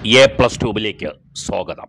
A+2 സ്വാഗതം.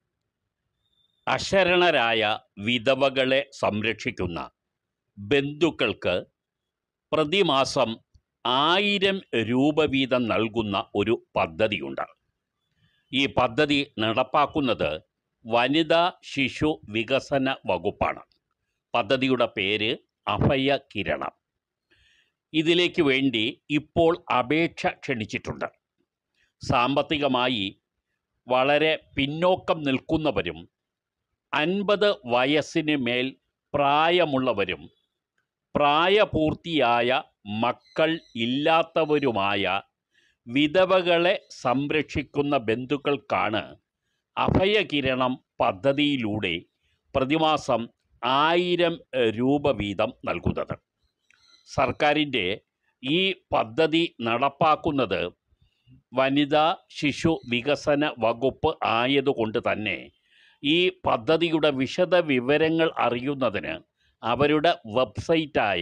അശരണരായ വിധവകളെ സംരക്ഷിക്കുന്ന ബന്ധുക്കൾക്ക് പ്രതിമാസം 1000 രൂപ വീതം നൽകുന്ന ഒരു പദ്ധതിയുണ്ട്. ഈ പദ്ധതി നടപ്പാക്കുന്നത് വനിതാ ശിശു വികസന വകുപ്പാണ്. പദ്ധതിയുടെ പേര് അഭയ കിരണം. ഇതിലേക്ക് വേണ്ടി ഇപ്പോൾ അപേക്ഷ ക്ഷണിച്ചിട്ടുണ്ട്. സാമ്പത്തികമായി വളരെ പിന്നോക്കം നിൽക്കുന്നവരും 50 വയസ്സിന് മേൽ പ്രായമുള്ളവരും പ്രായപൂർത്തിയായ മക്കൾ ഇല്ലാത്തവരുമായ വിധവകളെ സംരക്ഷിക്കുന്ന ബന്ധുക്കൾക്കാണ് അഭയകിരണം പദ്ധതിയിലൂടെ പ്രതിമാസം 1000 രൂപ വീതം നൽകുന്നത്. സർക്കാരിൻ്റെ ഈ പദ്ധതി നടപ്പാക്കുന്നത് വനിതാ ശിശു വികസന വകുപ്പ് ആയതുകൊണ്ട് തന്നെ ഈ പദ്ധതിയുടെ വിശദ വിവരങ്ങൾ അറിയുന്നതിന് അവരുടെ വെബ്സൈറ്റായ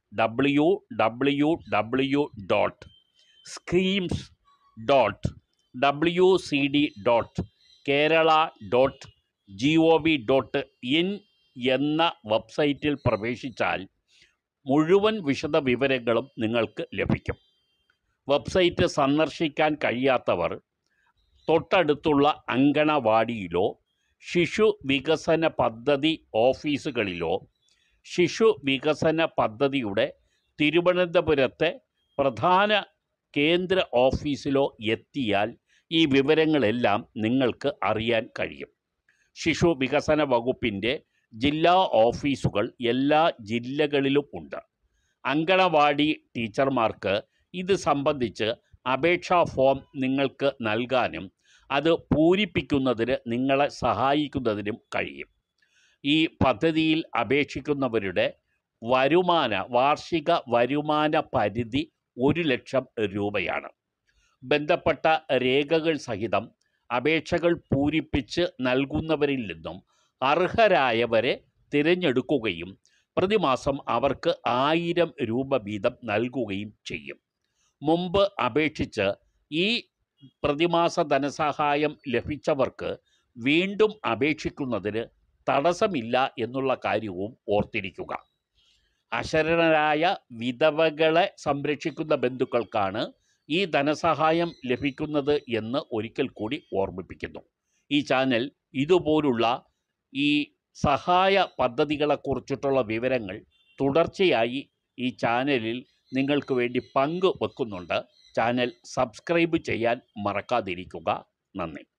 www.schemes.wcd.kerala.gov.in എന്ന വെബ്സൈറ്റിൽ പ്രവേശിച്ചാൽ മുഴുവൻ വിശദ വിവരങ്ങളും നിങ്ങൾക്ക് ലഭിക്കും. വെബ്സൈറ്റ് സന്ദർശിക്കാൻ കഴിയാത്തവർ തൊട്ടടുത്തുള്ള അങ്കണവാടിയിലോ ശിശു വികസന പദ്ധതി ഓഫീസുകളിലോ ശിശു വികസന പദ്ധതിയുടെ തിരുവനന്തപുരത്തെ പ്രധാന കേന്ദ്ര ഓഫീസിലോ എത്തിയാൽ ഈ വിവരങ്ങളെല്ലാം നിങ്ങൾക്ക് അറിയാൻ കഴിയും. ശിശു വികസന വകുപ്പിൻ്റെ ജില്ലാ ഓഫീസുകൾ എല്ലാ ജില്ലകളിലും ഉണ്ട്. അങ്കണവാടി ടീച്ചർമാർക്ക് ഇത് സംബന്ധിച്ച് അപേക്ഷാ ഫോം നിങ്ങൾക്ക് നൽകാനും അത് പൂരിപ്പിക്കുന്നതിന് നിങ്ങളെ സഹായിക്കുന്നതിനും കഴിയും. ഈ പദ്ധതിയിൽ അപേക്ഷിക്കുന്നവരുടെ വാർഷിക വരുമാന പരിധി 1,00,000 രൂപയാണ്. ബന്ധപ്പെട്ട രേഖകൾ സഹിതം അപേക്ഷകൾ പൂരിപ്പിച്ച് നൽകുന്നവരിൽ നിന്നും അർഹരായവരെ തിരഞ്ഞെടുക്കുകയും പ്രതിമാസം അവർക്ക് 1000 രൂപ വീതം നൽകുകയും ചെയ്യും. മുമ്പ് അപേക്ഷിച്ച് ഈ പ്രതിമാസ ധനസഹായം ലഭിച്ചവർക്ക് വീണ്ടും അപേക്ഷിക്കുന്നതിന് തടസ്സമില്ല എന്നുള്ള കാര്യവും ഓർത്തിരിക്കുക. അശരണരായ വിധവകളെ സംരക്ഷിക്കുന്ന ബന്ധുക്കൾക്കാണ് ഈ ധനസഹായം ലഭിക്കുന്നത് എന്ന് ഒരിക്കൽ കൂടി ഓർമ്മിപ്പിക്കുന്നു. ഈ ചാനൽ ഇതുപോലുള്ള ഈ സഹായ പദ്ധതികളെക്കുറിച്ചിട്ടുള്ള വിവരങ്ങൾ തുടർച്ചയായി ഈ ചാനലിൽ നിങ്ങൾക്ക് വേണ്ടി പങ്കുവെക്കുന്നുണ്ട്. ചാനൽ സബ്സ്ക്രൈബ് ചെയ്യാൻ മറക്കാതിരിക്കുക. നന്ദി.